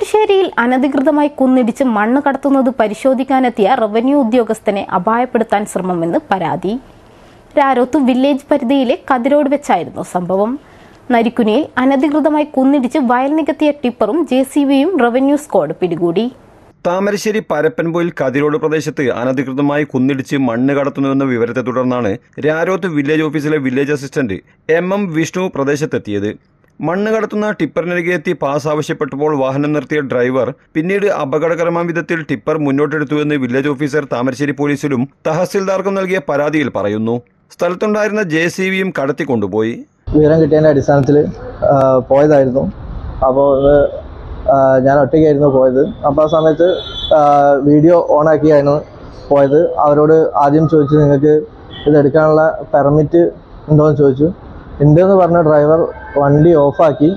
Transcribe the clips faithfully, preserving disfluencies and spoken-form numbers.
താമരശ്ശേരിയിൽ അനധികൃതമായി കുന്നിടിച്ച് മണ്ണ് കടത്തുന്നത് പരിശോധിക്കാനെത്തിയ റവന്യൂ ഉദ്യോഗസ്ഥനെ അപായപ്പെടുത്താൻ ശ്രമമെന്ന് പരാതി. രാരോത്ത് വില്ലേജ് പരിധിയിലെ കതിരോട് വെച്ചായിരുന്നു സംഭവം. നരിക്കുനിയിൽ അനധികൃതമായി കുന്നിടിച്ച് വയൽ നികത്തിയ ടിപ്പറും ജെ സി ബിയും റവന്യൂ സ്ക്വാഡ് പിടികൂടി. താമരശ്ശേരി പരപ്പൻപോയിൽ കതിരോട് പ്രദേശത്ത് അനധികൃതമായി കുന്നിടിച്ച് മണ്ണ് കടത്തുന്നുവെന്ന വിവരത്തെ തുടർന്നാണ് രാരോത്ത് വില്ലേജ് ഓഫീസിലെ village assistant M M Vishnu പ്രദേശത്തെത്തിയത്. മണ്ണ് കടത്തുന്ന ടിപ്പറിനരികെ എത്തി പാസ് ആവശ്യപ്പെട്ടപ്പോൾ വാഹനം നിർത്തിയ ഡ്രൈവർ പിന്നീട് അപകടകരമായ വിധത്തിൽ ടിപ്പർ മുന്നോട്ടെടുത്തുവെന്ന് വില്ലേജ് ഓഫീസർ താമരശ്ശേരി പോലീസിലും തഹസിൽദാർക്കും നൽകിയ പരാതിയിൽ പറയുന്നു. സ്ഥലത്തുണ്ടായിരുന്ന ജെ സി ബിയും കടത്തിക്കൊണ്ടുപോയി. വിവരം കിട്ടിയതിൻ്റെ അടിസ്ഥാനത്തിൽ പോയതായിരുന്നു. അപ്പോൾ ഞാൻ ഒറ്റയ്ക്കായിരുന്നു പോയത്. അപ്പോൾ ആ സമയത്ത് വീഡിയോ ഓണാക്കിയായിരുന്നു പോയത്. അവരോട് ആദ്യം ചോദിച്ചു, നിങ്ങൾക്ക് ഇതെടുക്കാനുള്ള പെർമിറ്റ് ഉണ്ടോ എന്ന് ചോദിച്ചു. ഉണ്ടെന്ന് പറഞ്ഞ ഡ്രൈവർ വണ്ടി ഓഫാക്കി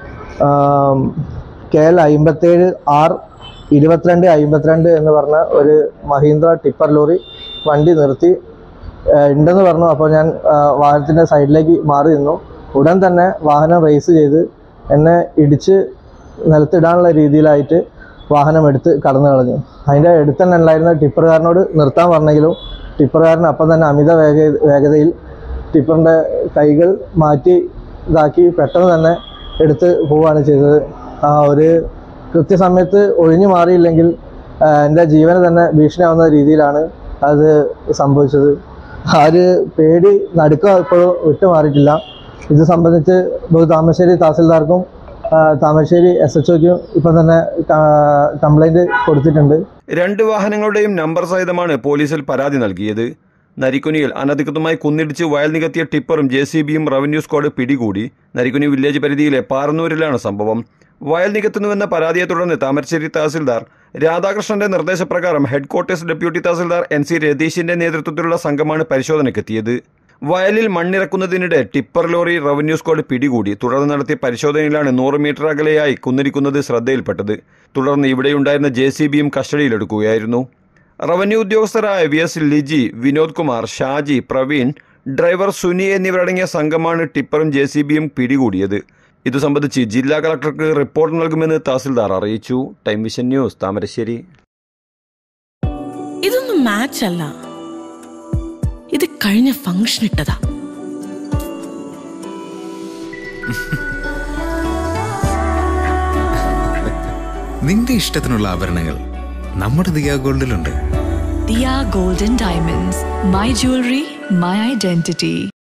കെ എൽ അമ്പത്തേഴ് ആർ ഇരുപത്തിരണ്ട് അമ്പത്തിരണ്ട് എന്ന് പറഞ്ഞ ഒരു മഹീന്ദ്ര ടിപ്പർ ലോറി വണ്ടി നിർത്തി ഉണ്ടെന്ന് പറഞ്ഞു. അപ്പോൾ ഞാൻ വാഹനത്തിൻ്റെ സൈഡിലേക്ക് മാറി നിന്നു. ഉടൻ തന്നെ വാഹനം റേസ് ചെയ്ത് എന്നെ ഇടിച്ച് നിലത്തിടാനുള്ള രീതിയിലായിട്ട് വാഹനം എടുത്ത് കടന്നു കളഞ്ഞു. അതിൻ്റെ അടുത്ത് തന്നെ ഉണ്ടായിരുന്ന ടിപ്പറുകാരനോട് നിർത്താൻ പറഞ്ഞെങ്കിലും ടിപ്പറുകാരൻ അപ്പം തന്നെ അമിത വേഗ വേഗതയിൽ ടിപ്പറിൻ്റെ കൈകൾ മാറ്റി ഇതാക്കി പെട്ടെന്ന് തന്നെ എടുത്ത് പോവുകയാണ് ചെയ്തത്. ഒരു കൃത്യസമയത്ത് ഒഴിഞ്ഞു മാറിയില്ലെങ്കിൽ എൻ്റെ ജീവന് തന്നെ ഭീഷണിയാവുന്ന രീതിയിലാണ് അത് സംഭവിച്ചത്. ആ ഒരു പേടി നടുക്കം ഇപ്പോഴും വിട്ടുമാറിയിട്ടില്ല. ഇത് സംബന്ധിച്ച് താമരശ്ശേരി തഹസിൽദാർക്കും താമരശ്ശേരി എസ് എച്ച് ഒക്കും ഇപ്പം തന്നെ കംപ്ലൈൻറ്റ് കൊടുത്തിട്ടുണ്ട്. രണ്ട് വാഹനങ്ങളുടെയും നമ്പർ സഹിതമാണ് പോലീസിൽ പരാതി നൽകിയത്. നരിക്കുനിയിൽ അനധികൃതമായി കുന്നിടിച്ച് വയൽ നികത്തിയ ടിപ്പറും ജെ സി ബിയും റവന്യൂ സ്ക്വാഡ് പിടികൂടി. നരിക്കുനി വില്ലേജ് പരിധിയിലെ പാറന്നൂരിലാണ് സംഭവം. വയൽ നികത്തുന്നുവെന്ന പരാതിയെ തുടർന്ന് താമരശ്ശേരി തഹസിൽദാർ രാധാകൃഷ്ണന്റെ നിർദ്ദേശപ്രകാരം headquarters deputy tahsildar N C രതീഷിന്റെ നേതൃത്വത്തിലുള്ള സംഘമാണ് പരിശോധനയ്ക്കെത്തിയത്. വയലിൽ മണ്ണിറക്കുന്നതിനിടെ ടിപ്പർ ലോറി റവന്യൂ സ്ക്വാഡ് പിടികൂടി. തുടർന്ന് നടത്തിയ പരിശോധനയിലാണ് നൂറ് മീറ്റർ അകലെയായി കുന്നിടിക്കുന്നത് ശ്രദ്ധയിൽപ്പെട്ടത്. തുടർന്ന് ഇവിടെയുണ്ടായിരുന്ന ജെ സി ബിയും കസ്റ്റഡിയിലെടുക്കുകയായിരുന്നു. റവന്യൂ ഉദ്യോഗസ്ഥരായ V S Liji, Vinod Kumar, Shaji, Praveen, driver Suni എന്നിവരടങ്ങിയ സംഘമാണ് ടിപ്പറും ജെ സി ബിയും പിടികൂടിയത്. ഇതു സംബന്ധിച്ച് ജില്ലാ കളക്ടർക്ക് റിപ്പോർട്ട് നൽകുമെന്ന് തഹസിൽദാർ അറിയിച്ചു. Time Vision News, Thamarassery. ഇതൊന്നും മാച്ച് അല്ല, ഇത് കഴിഞ്ഞ ഫംഗ്ഷൻ ഇട്ടതാ. നിന്റെ ഇഷ്ടത്തിനുള്ള ആഭരണങ്ങൾ നമ്മുടെ ദിയ ഗോൾഡിലുണ്ട്. Diya golden diamonds, my jewellery, my identity.